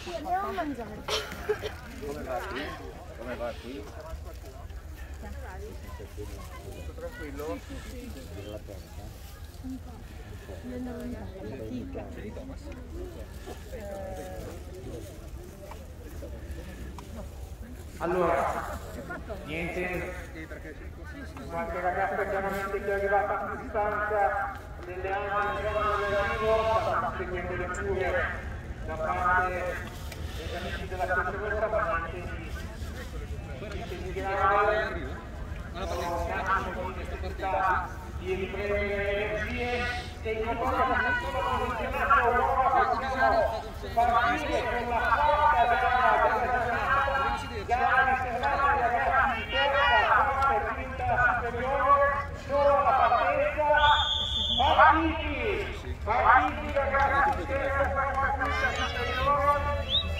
Sì, andiamo a mangiare. Come va qui? Come va qui? Tutto tranquillo? Sì, sì, sì. La porta? Un po'. Io andavo in fatica. Allora, niente, qualche ragazza chiaramente che è arrivata a distanza delle altre zone dell'arrivo, sta seguendo le cure da parte degli amici della sicurezza, ma niente di grave, sono un attimo di necessità di riprendere le energie e in cosa sono condizionato a nuova possiamo partire con la quarta della gara riservata ai ragazzi di terza, quarta e quinta superiore, solo la partenza, partiti ragazzi di terza, quarta e quinta superiore.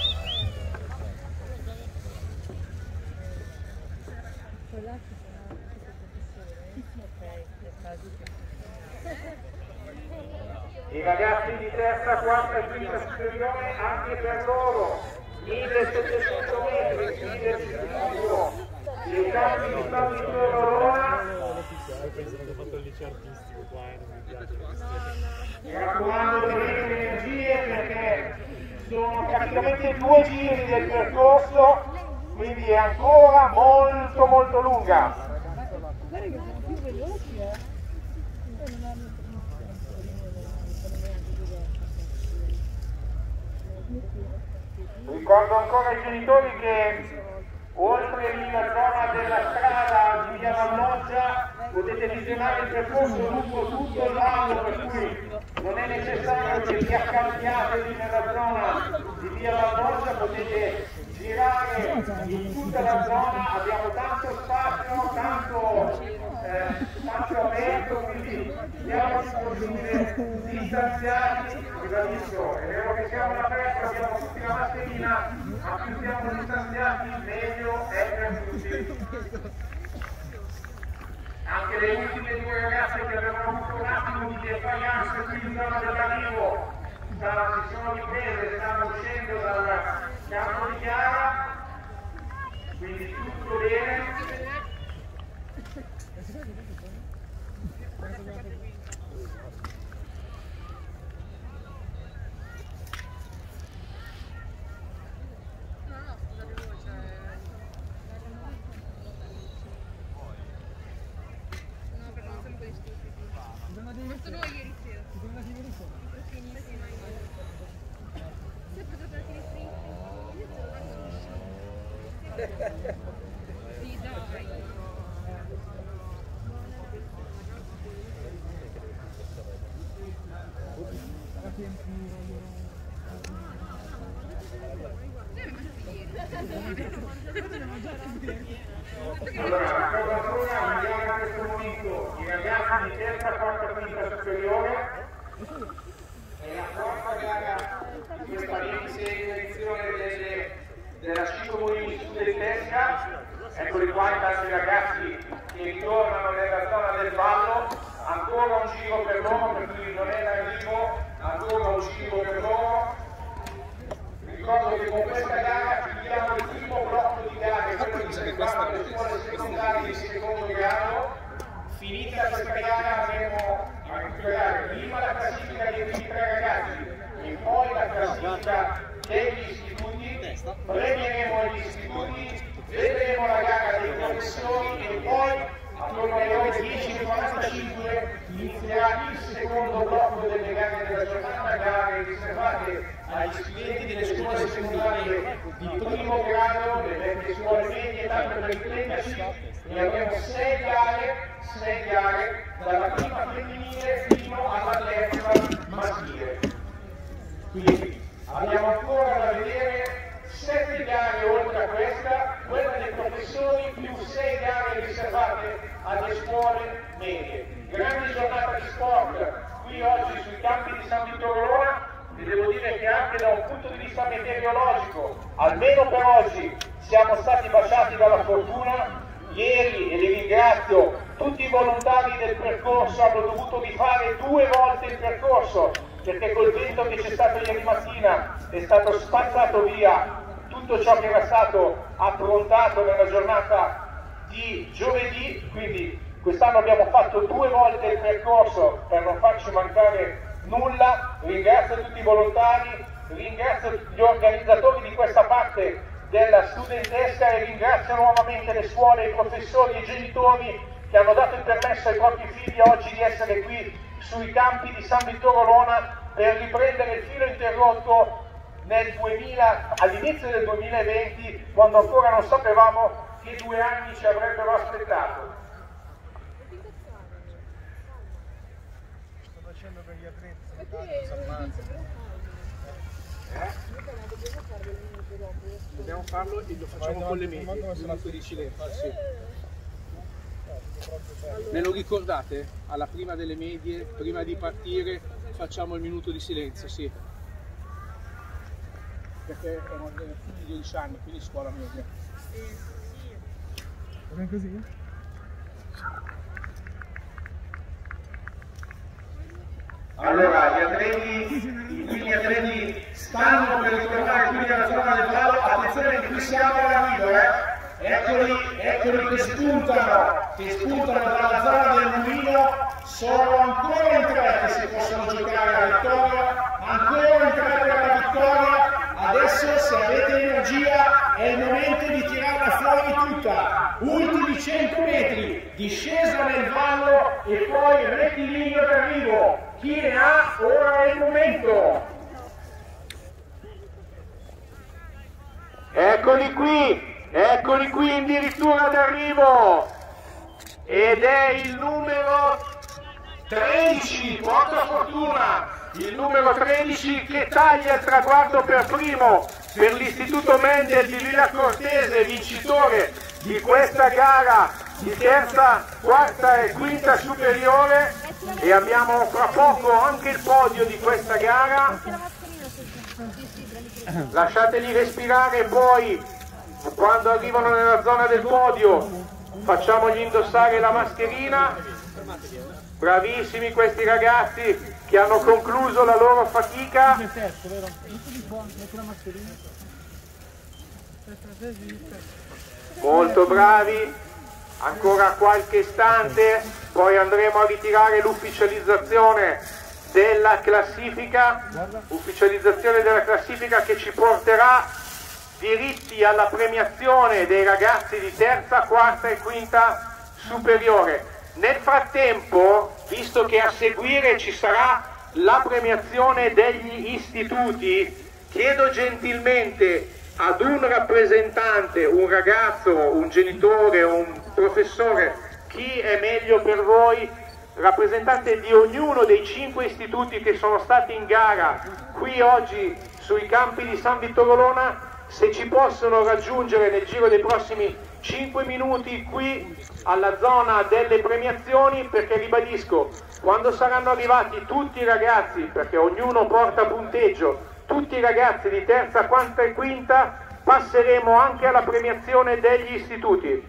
I ragazzi di terza, quarta e quinta superiore, anche per loro 1700 metri, fine del sicuro, i campi di San Vittorio Roma. Pensano che ho fatto il liceo artistico qua e non mi piace. Mi raccomando, tenete le energie perché sono praticamente 2 giri del percorso, quindi è ancora molto molto lunga. Ricordo ancora ai genitori che oltre la zona della strada di via Valloggia potete visionare il percorso lungo tutto il lago, per cui non è necessario che vi accampiate lì nella zona di via Valloggia, potete girare in tutta la zona, abbiamo tanto spazio, tanto spazio aperto, quindi siamo possibile distanziati, ribadisco, è vero che siamo all'aperto, abbiamo tutti la mascherina, ma più siamo distanziati meglio è per tutti. Anche le ultime 2 ragazze che avevano avuto un attimo di defiance qui in zona dell'arrivo si sono riprese, stanno uscendo dal campo di gara, quindi tutto bene. Allora, la cosa prima, vediamo in questo momento i ragazzi di terza, quarta, quinta superiore e la quarta gara di questa edizione della Sci Comuni Sud di Pesca. Eccoli qua intanto i ragazzi che ritornano nella zona del ballo, ancora un giro per loro, per cui non è l'arrivo, ancora un giro per loro. Ricordo che con questa gara chiudiamo il primo blocco di gare, quello che riguarda le scuole secondarie di secondo grado. Finita questa gara andremo a recuperare prima la classifica dei primi 3 ragazzi e poi la classifica degli istituti, premieremo gli istituti, vedremo la gara dei professori e poi attorno alle ore 10:45 inizierà il secondo blocco delle gare della giornata, gare riservate agli studenti delle scuole secondarie di primo grado, le vecchie scuole medie, tanto per intenderci, e avremo 6 gare dalla prima femminile fino alla terza maschile. Quindi abbiamo ancora da vedere 7 gare oltre a questa, quella dei professori più 6 gare riservate alle scuole medie. Grande giornata di sport qui oggi sui campi di San Vittorio Roma. Vi devo dire che anche da un punto di vista meteorologico, almeno per oggi, siamo stati baciati dalla fortuna. Ieri, e li ringrazio, tutti i volontari del percorso hanno dovuto rifare 2 volte il percorso, perché col vento che c'è stato ieri mattina è stato spazzato via tutto ciò che era stato approntato nella giornata di giovedì, quindi quest'anno abbiamo fatto 2 volte il percorso per non farci mancare nulla. Ringrazio tutti i volontari, ringrazio gli organizzatori di questa parte della studentesca e ringrazio nuovamente le scuole, i professori e i genitori che hanno dato il permesso ai propri figli oggi di essere qui sui campi di San Vittore Olona per riprendere il filo interrotto all'inizio del 2020, quando ancora non sapevamo che 2 anni ci avrebbero aspettato. Sto facendo per gli atleti, si ammazzano. Dobbiamo farlo e lo facciamo con le medie, minuto di silenzio. Sì. Me lo ricordate? Alla prima delle medie, prima di partire, facciamo il minuto di silenzio, sì. Perché erano tutti 12 anni, quindi scuola media. Va bene così? Allora, gli atleti stanno per ritornare qui nella zona del fallo. Attenzione, qui siamo all'arrivo, Eccoli che spuntano dalla zona del mulino. Sono ancora in 3 che si possono giocare la vittoria, ancora in 3 per la vittoria. Adesso, se avete energia, è il momento di tirarla fuori tutta. Ultimi 100 metri, discesa nel vallo e poi rettilineo d'arrivo. Chi ne ha, ora è il momento. Eccoli qui addirittura d'arrivo. Ed è il numero 13, porta fortuna. Il numero 13 che taglia il traguardo per primo per l'Istituto Mendel di Villa Cortese, vincitore di questa gara di terza, quarta e quinta superiore, e abbiamo fra poco anche il podio di questa gara. Lasciateli respirare e poi quando arrivano nella zona del podio facciamogli indossare la mascherina. Bravissimi questi ragazzi che hanno concluso la loro fatica. Molto bravi, ancora qualche istante, poi andremo a ritirare l'ufficializzazione della classifica, che ci porterà diritti alla premiazione dei ragazzi di terza, quarta e quinta superiore. Nel frattempo, visto che a seguire ci sarà la premiazione degli istituti, chiedo gentilmente ad un rappresentante, un ragazzo, un genitore, un professore, chi è meglio per voi, rappresentante di ognuno dei 5 istituti che sono stati in gara qui oggi sui campi di San Vittore Olona, se ci possono raggiungere nel giro dei prossimi 5 minuti qui alla zona delle premiazioni, perché ribadisco, quando saranno arrivati tutti i ragazzi, perché ognuno porta punteggio, tutti i ragazzi di terza, quarta e quinta, passeremo anche alla premiazione degli istituti.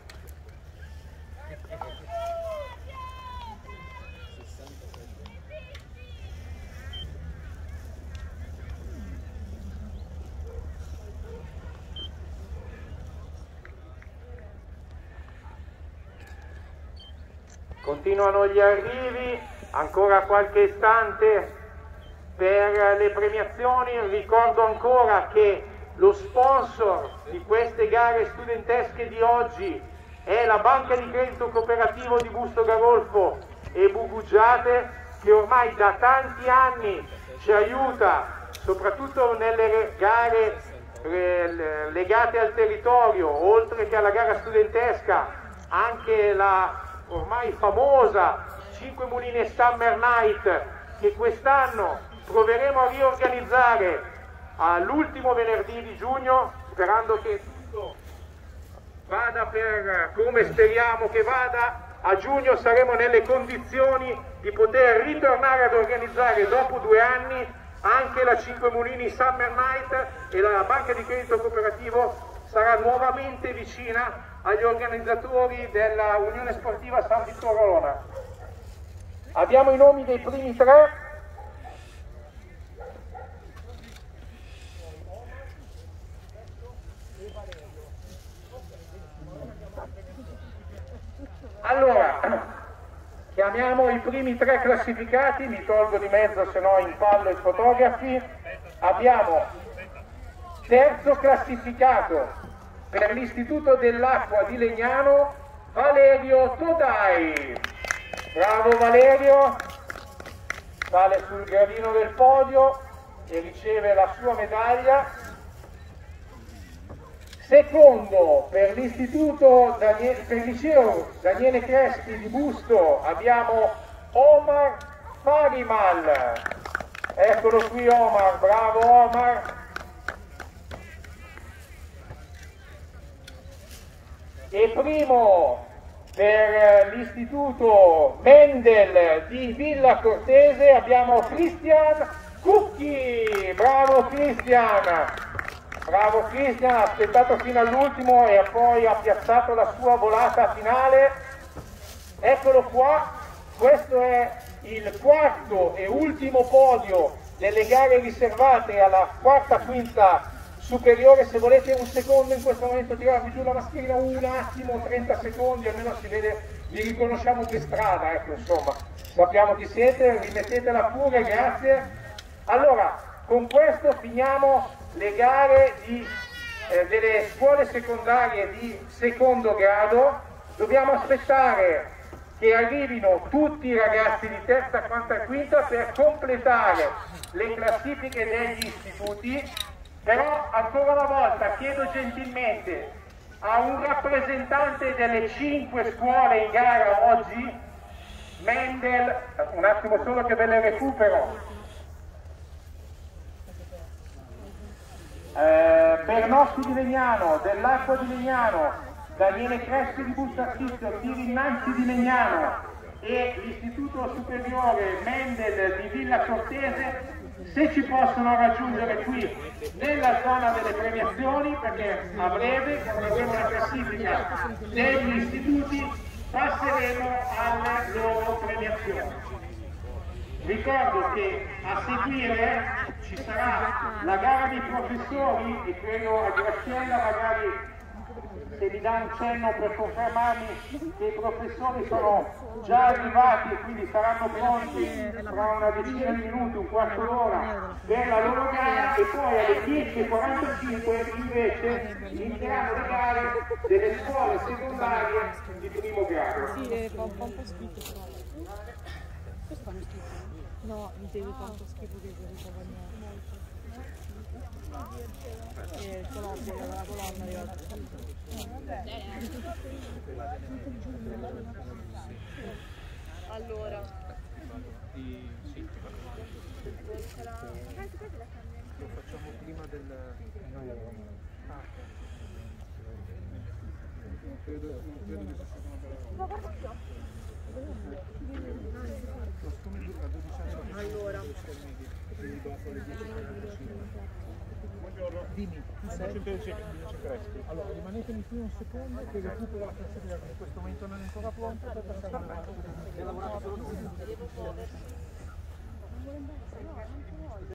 Continuano gli arrivi, ancora qualche istante per le premiazioni. Ricordo ancora che lo sponsor di queste gare studentesche di oggi è la Banca di Credito Cooperativo di Busto Garolfo e Bugugiate, che ormai da tanti anni ci aiuta, soprattutto nelle gare legate al territorio, oltre che alla gara studentesca, anche la ormai famosa 5 Mulini Summer Night, che quest'anno proveremo a riorganizzare all'ultimo venerdì di giugno, sperando che tutto vada per come speriamo che vada. A giugno saremo nelle condizioni di poter ritornare ad organizzare dopo 2 anni anche la 5 Mulini Summer Night, e la Banca di Credito Cooperativo sarà nuovamente vicina agli organizzatori della Unione Sportiva San Vittore Olona. Abbiamo i nomi dei primi 3. primi 3 classificati, mi tolgo di mezzo se no impallo i fotografi. Abbiamo terzo classificato per l'Istituto dell'Acqua di Legnano, Valerio Todai. Bravo Valerio, sale sul gradino del podio e riceve la sua medaglia. Secondo per l'Istituto per il liceo Daniele Crespi di Busto abbiamo Omar Farimal. Eccolo qui Omar, bravo Omar. E primo per l'Istituto Mendel di Villa Cortese abbiamo Cristian Cucchi. Bravo Cristian! Bravo Cristian, ha aspettato fino all'ultimo e poi ha piazzato la sua volata finale. Eccolo qua, questo è il quarto e ultimo podio delle gare riservate alla quarta quinta superiore. Se volete un secondo in questo momento tirarvi giù la mascherina un attimo, 30 secondi, almeno si vede, vi riconosciamo per strada, ecco, insomma, sappiamo chi siete, rimettetela pure, grazie. Allora, con questo finiamo le gare delle scuole secondarie di secondo grado. Dobbiamo aspettare che arrivino tutti i ragazzi di terza, quarta e quinta per completare le classifiche degli istituti. Però ancora una volta chiedo gentilmente a un rappresentante delle 5 scuole in gara oggi, Mendel, un attimo solo che ve le recupero, Bernoschi di Legnano, dell'Acqua di Legnano, Daniele Crespi di Busto Artizio, Tiri Nanzi di Legnano e l'Istituto Superiore Mendel di Villa Cortese, se ci possono raggiungere qui nella zona delle premiazioni, perché a breve, quando avremo la classifica degli istituti, passeremo alle loro premiazioni. Ricordo che a seguire ci sarà la gara dei professori e credo a Graziella magari se mi dà un cenno per confermarmi che i professori sono già arrivati e quindi saranno pronti tra una decina di minuti, un quarto d'ora per la loro gara, e poi alle 10:45 invece inizieranno le gare delle scuole secondarie di primo grado. Sì, fa un po' schifo però. Questo fanno schifo. No, mi devi fare un po' schifo che si il colombo, la colonna di oggi. Allora lo facciamo prima del... credo che sia una bella... allora dimmi, allora rimanetemi qui un secondo che recupero la classifica che in questo momento non è ancora pronta per passare a lavorato solo